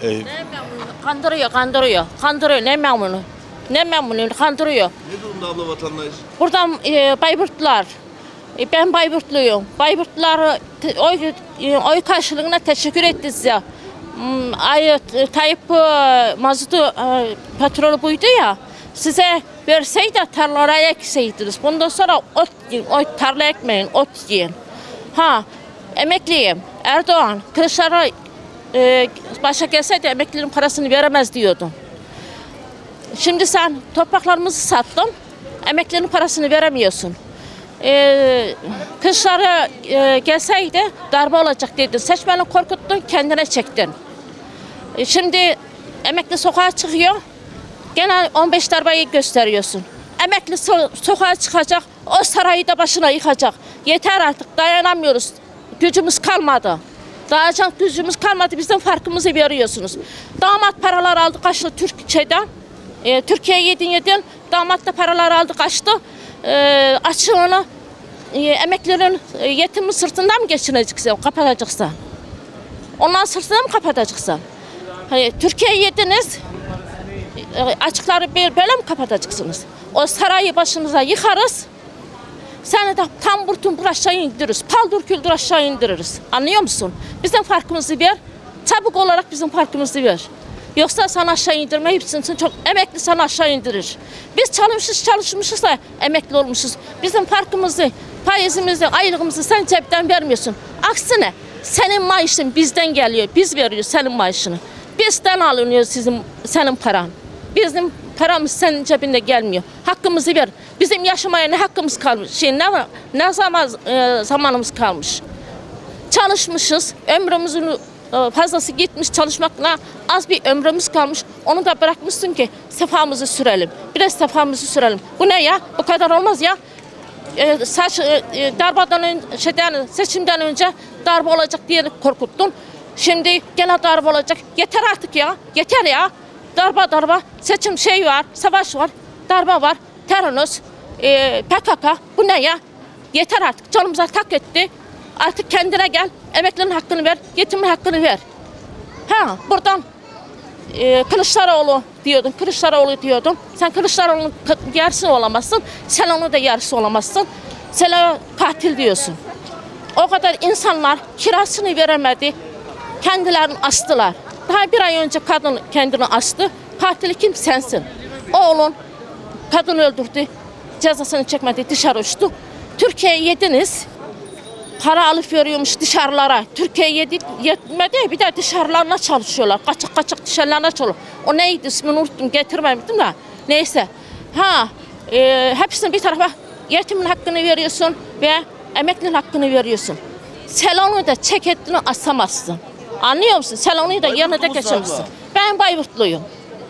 Ne memnunu? Kandırıyor. Ne memnunu? Ne memnunu? Kandırıyor. Ne durumda abla vatandaş? Buradan Bayburtlular. Ben Bayburtluyum. Bayburtlular oy karşılığına teşekkür etti size. Tayyip mazotu petrolü buydu ya. Size verseydi tarlalara ekseydiniz. Bundan sonra tarla ekmeyin, ot yiyin. Emekliyim. Erdoğan, Kılıçdaroğlu başa gelseydi emeklinin parasını veremez diyordun. Şimdi sen topraklarımızı sattın, emeklinin parasını veremiyorsun. Kılıçdaroğlu gelseydi darbe olacak dedin. Seçmeni korkuttun, kendine çektin. Şimdi emekli sokağa çıkıyor, gene 15 darbeyi gösteriyorsun. Emekli sokağa çıkacak, o sarayı da başına yıkacak. Yeter artık, dayanamıyoruz. Gücümüz kalmadı. Dağacak gücümüz kalmadı, bizim farkımızı veriyorsunuz. Damat paralar aldı kaçtı Türkiye'den. Türkiye'ye yedin, damat da paralar aldı kaçtı. Açığını emeklilerin yetimin sırtından mı geçineceksin, kapatacaksan? Onların sırtından mı kapatacaksın? Türkiye'ye yediniz, açıkları böyle mi kapatacaksınız? O sarayı başınıza yıkarız. Seni de tam burtumbur aşağı indiririz. Paldır küldür aşağı indiririz. Anlıyor musun? Bizim farkımızı ver. Çabuk olarak bizim farkımızı ver. Yoksa sana aşağı indirmeyi için çok emekli sana aşağı indirir. Biz çalışmışız da emekli olmuşuz. Bizim farkımızı, faizimizi, aylığımızı sen cepten vermiyorsun. Aksine senin maaşın bizden geliyor. Biz veriyoruz senin maaşını. Bizden alınıyor senin paran. Bizim paramız senin cebinde gelmiyor. Hakkımızı ver. Bizim yaşamaya ne hakkımız kalmış? Ne zamanımız kalmış? Çalışmışız. Ömrümüzün fazlası gitmiş çalışmakla az bir ömrümüz kalmış. Onu da bırakmışsın ki sefamızı sürelim. Biraz sefamızı sürelim. Bu ne ya? Bu kadar olmaz ya. Seçimden önce darbe olacak diye korkuttun. Şimdi gene darbe olacak. Yeter artık ya. Yeter ya. Darbe. Seçim var. Savaş var. Darbe var. Terörist. PKK. Bu ne ya? Yeter artık. Canımıza tak etti. Artık kendine gel. Emeklinin hakkını ver. Yetimin hakkını ver. Buradan Kılıçdaroğlu diyordun. Sen Kılıçdaroğlu'nun yarısı olamazsın. Sen onun da yarısı olamazsın. Sen katil diyorsun. O kadar insanlar kirasını veremedi. Kendilerini astılar. Daha bir ay önce kadın kendini astı. Katili kim? Sensin. Oğlun kadını öldürdü. Cezasını çekmedi. Dışarı uçtu. Türkiye'ye yediniz. Para alıp veriyormuş dışarılara. Türkiye'ye yetmedi. Bir de dışarılarına çalışıyorlar. Kaçak dışarılarına çalışıyorlar. O neydi? İsmini unuttum. Getirmemiştim da. Neyse. Hepsini bir tarafa yetimin hakkını veriyorsun ve emeklinin hakkını veriyorsun. Selonu da ceketini asamazsın. Anlıyor musun? Selonu da yanına da geçemezsin. Ben Bayburtluyum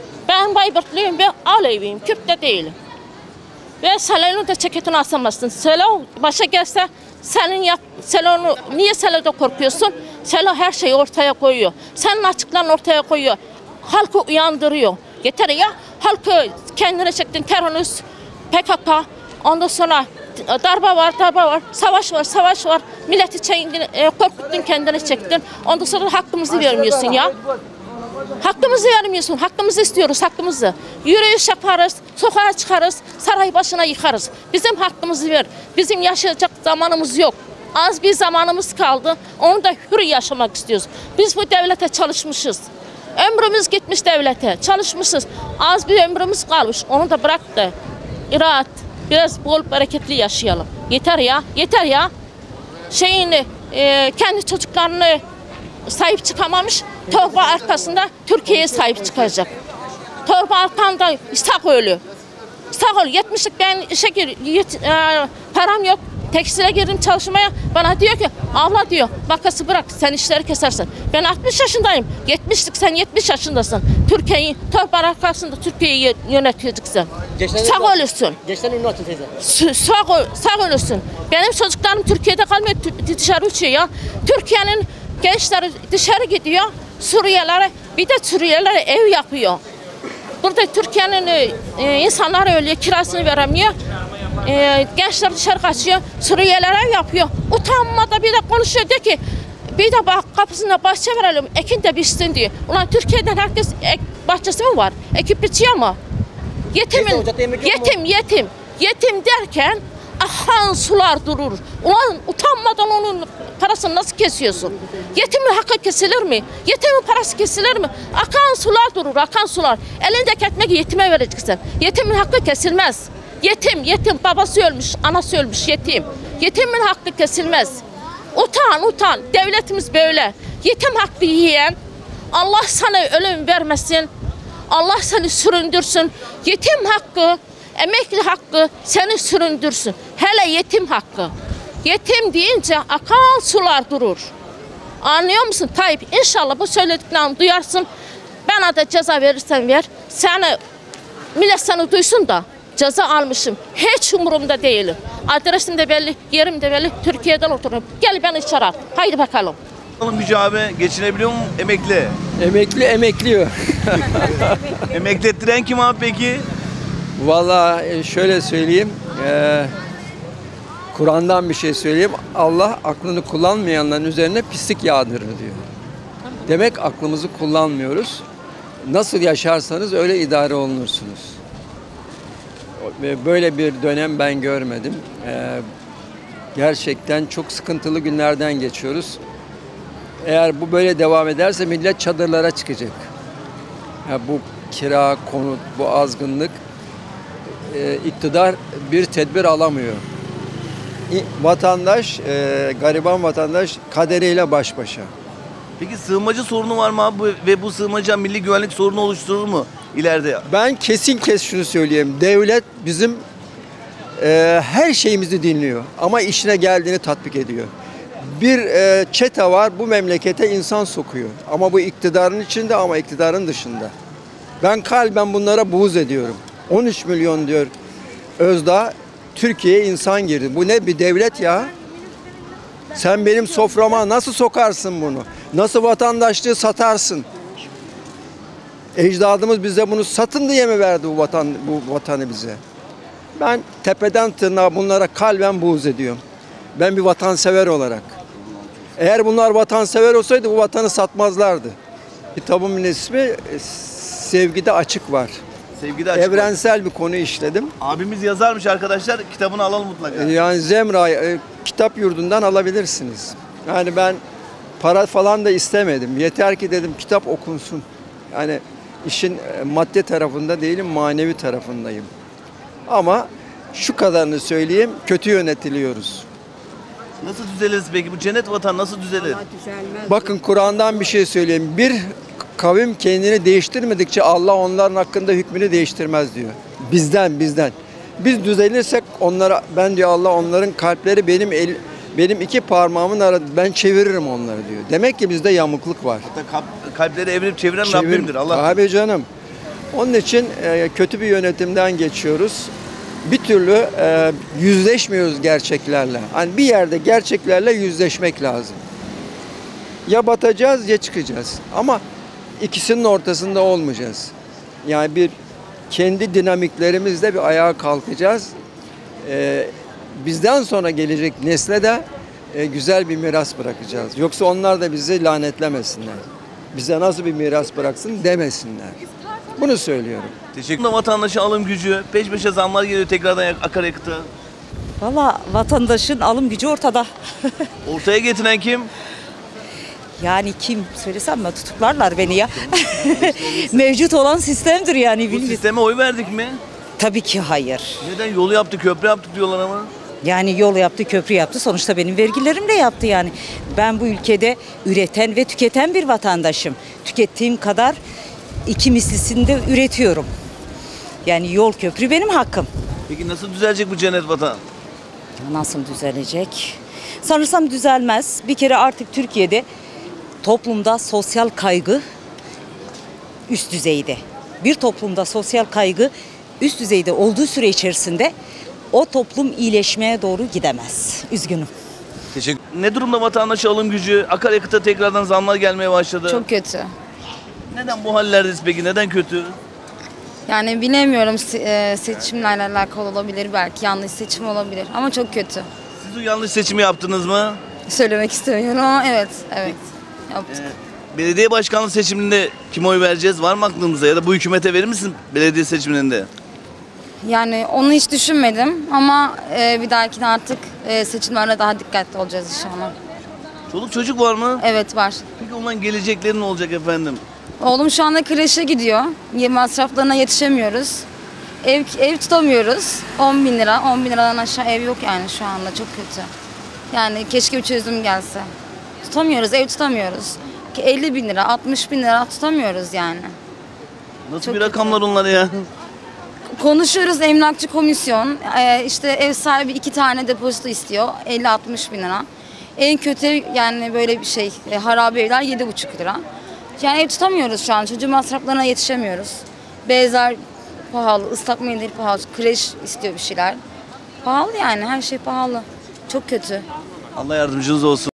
ve Aleviyim. Kürt de değilim. Ve Selonu da ceketini asamazsın. Selon başa gelse Selonu niye Selo'da korkuyorsun? Selo her şeyi ortaya koyuyor. Senin açıklarını ortaya koyuyor. Halkı uyandırıyor. Yeter ya. Halkı kendine çektin. Terörist, PKK, ondan sonra darbe var. Savaş var. Milleti korkuttun, kendine çektin. Ondan sonra hakkımızı vermiyorsun ya. Hakkımızı vermiyorsun. Hakkımızı istiyoruz, hakkımızı. Yürüyüş yaparız, sokağa çıkarız, saray başına yıkarız. Bizim hakkımızı ver. Bizim yaşayacak zamanımız yok. Az bir zamanımız kaldı. Onu da hür yaşamak istiyoruz. Biz bu devlete çalışmışız. Ömrümüz gitmiş devlete. Çalışmışız. Az bir ömrümüz kalmış. Onu da bırak da iraat, biraz bol bereketli yaşayalım. Yeter ya. Kendi çocuklarını sahip çıkamamış, torba arkasında Türkiye'ye sahip çıkacak. Torba arkanda İshak ölü. 70'lik ben işe param yok. Tekstile girdim çalışmaya. Bana diyor ki abla diyor makası bırak sen işleri kesersin. Ben 60 yaşındayım. 70'lik sen 70 yaşındasın. Türkiye'yi torba arkasında Türkiye'yi yöneteceksin. Sağ ölürsün. Sağ ölürsün. Benim çocuklarım Türkiye'de kalmıyor. Dışarı uçuyor ya. Türkiye'nin gençleri dışarı gidiyor. Suriyelilere ev yapıyor. Burada Türkiye'nin insanları ölüyor, kirasını veremiyor. Gençler dışarı kaçıyor, Suriyelilere ev yapıyor. Utanmadan bir de konuşuyor, diyor ki Bir de bak kapısına bahçe verelim, ekin de biçsin diye. Ulan Türkiye'den herkes bahçesi mi var? Ekip biçiyor mu? Yetim derken akan sular durur. Ulan utanmadan onun parasını nasıl kesiyorsun? Yetimin hakkı kesilir mi? Yetimin parası kesilir mi? Akan sular durur, akan sular. Elindeki ekmeği yetime vereceksin. Yetimin hakkı kesilmez. Yetim. Babası ölmüş, anası ölmüş, yetim. Yetimin hakkı kesilmez. Utan. Devletimiz böyle. Yetim hakkı yiyen, Allah sana ölüm vermesin. Allah seni süründürsün. Yetim hakkı, emekli hakkı seni süründürsün. Hele yetim hakkı. Yetim deyince akan sular durur. Anlıyor musun Tayyip? İnşallah bu söylediklerini duyarsın. Bana da ceza verirsen ver. Millet seni duysun da ceza almışım. Hiç umurumda değilim. Adresim de belli, yerim de belli. Türkiye'den oturuyorum. Gel beni içeri al. Haydi bakalım. Alım gücü abi geçinebiliyor mu emekli? Emekliyor. Emekli ettiren kim abi peki? Vallahi şöyle söyleyeyim. Kur'an'dan bir şey söyleyeyim. Allah aklını kullanmayanların üzerine pislik yağdırır diyor. Demek aklımızı kullanmıyoruz. Nasıl yaşarsanız öyle idare olunursunuz. Böyle bir dönem ben görmedim. Gerçekten çok sıkıntılı günlerden geçiyoruz. Eğer bu böyle devam ederse millet çadırlara çıkacak. Ya bu kira, konut, bu azgınlık, iktidar bir tedbir alamıyor. Vatandaş, gariban vatandaş kaderiyle baş başa. Peki sığınmacı sorunu var mı abi ve bu sığınmacı milli güvenlik sorunu oluşturur mu ileride? Ben kesin şunu söyleyeyim. Devlet bizim her şeyimizi dinliyor ama işine geldiğini tatbik ediyor. Bir çete var bu memlekete insan sokuyor. Ama bu iktidarın içinde ama iktidarın dışında. Ben kalben bunlara buğz ediyorum. 13 milyon diyor Özdağ, Türkiye'ye insan girdi. Bu ne bir devlet ya? Sen benim soframa nasıl sokarsın bunu? Nasıl vatandaşlığı satarsın? Ecdadımız bize bunu satın diye mi verdi bu vatanı bize? Ben tepeden tırnağa bunlara kalben buğz ediyorum. Ben bir vatansever olarak. Eğer bunlar vatansever olsaydı bu vatanı satmazlardı. Kitabımın ismi Sevgide Açık Var. Sevgide açık Evrensel bir konu işledim. Abimiz yazarmış arkadaşlar. Kitabını alalım mutlaka. Yani Zemra kitap yurdundan alabilirsiniz. Yani ben para falan da istemedim. Yeter ki dedim kitap okunsun. Yani işin madde tarafında değilim, manevi tarafındayım. Ama şu kadarını söyleyeyim, kötü yönetiliyoruz. Nasıl düzeliriz peki? Bu cennet vatan nasıl düzelir? Bakın Kur'an'dan bir şey söyleyeyim. Bir kavim kendini değiştirmedikçe Allah onların hakkında hükmünü değiştirmez diyor. Bizden. Biz düzelirsek onlara, ben diyor Allah onların kalpleri benim iki parmağımın arasında, ben çeviririm onları diyor. Demek ki bizde yamukluk var. Hatta kalpleri evirip çeviren Rabbimdir. Allah. Abi canım. Onun için kötü bir yönetimden geçiyoruz. Bir türlü yüzleşmiyoruz gerçeklerle. Hani bir yerde gerçeklerle yüzleşmek lazım. Ya batacağız ya çıkacağız. Ama ikisinin ortasında olmayacağız. Yani bir kendi dinamiklerimizle bir ayağa kalkacağız. Bizden sonra gelecek nesle de güzel bir miras bırakacağız. Yoksa onlar da bizi lanetlemesinler. Bize nasıl bir miras bıraksın demesinler. Bunu söylüyorum. Teşekkür ederim. Vatandaşın alım gücü, peş peşe zamlar geliyor tekrardan akaryakıta. Valla vatandaşın alım gücü ortada. Ortaya getiren kim? Yani kim söylesem mi tutuklarlar beni ya. Mevcut olan sistemdir yani. Bu bilmiyorum. sisteme oy verdik mi? Tabii ki hayır. Neden? Yolu yaptı, köprü yaptık diyorlar ama. Yani yol yaptı, köprü yaptı. Sonuçta benim vergilerim de yaptı yani. Ben bu ülkede üreten ve tüketen bir vatandaşım. Tükettiğim kadar iki mislisini de üretiyorum. Yani yol, köprü benim hakkım. Peki nasıl düzelecek bu cennet vatan? Nasıl düzelecek? Sanırsam düzelmez. Bir kere artık Türkiye'de toplumda sosyal kaygı üst düzeyde. Bir toplumda sosyal kaygı üst düzeyde olduğu süre içerisinde o toplum iyileşmeye doğru gidemez. Üzgünüm. Teşekkür. Ne durumda vatandaş alım gücü? Akaryakıta tekrardan zamlar gelmeye başladı. Çok kötü. Neden bu hallerdeyiz peki? Neden kötü? Yani bilemiyorum, seçimle alakalı olabilir, belki yanlış seçim olabilir ama çok kötü. Siz o yanlış seçimi yaptınız mı? söylemek istemiyorum ama evet, yaptık. Belediye başkanlığı seçiminde kime oy vereceğiz? Var mı aklımızda? Ya da bu hükümete verir misin belediye seçimlerinde? Yani onu hiç düşünmedim ama bir dahakine artık seçimlerde daha dikkatli olacağız inşallah. Çoluk çocuk var mı? Evet, var. Peki onların gelecekleri ne olacak efendim? Oğlum şu anda kreşe gidiyor. Masraflarına yetişemiyoruz. Ev tutamıyoruz. 10 bin lira. 10 bin liradan aşağı ev yok yani şu anda. Çok kötü. Yani keşke bir çözüm gelse. Tutamıyoruz, ev tutamıyoruz. 50 bin lira, 60 bin lira tutamıyoruz yani. Nasıl Çok bir rakamlar onlar ya? Konuşuyoruz, emlakçı komisyon. İşte ev sahibi 2 tane depozito istiyor. 50-60 bin lira. En kötü yani böyle bir şey. Harabe evler 7,5 lira. Yani ev tutamıyoruz şu an. Çocuğun masraflarına yetişemiyoruz. Bezler pahalı, ıslak mendil pahalı, kreş istiyor bir şeyler. Pahalı yani, her şey pahalı. Çok kötü. Allah yardımcınız olsun.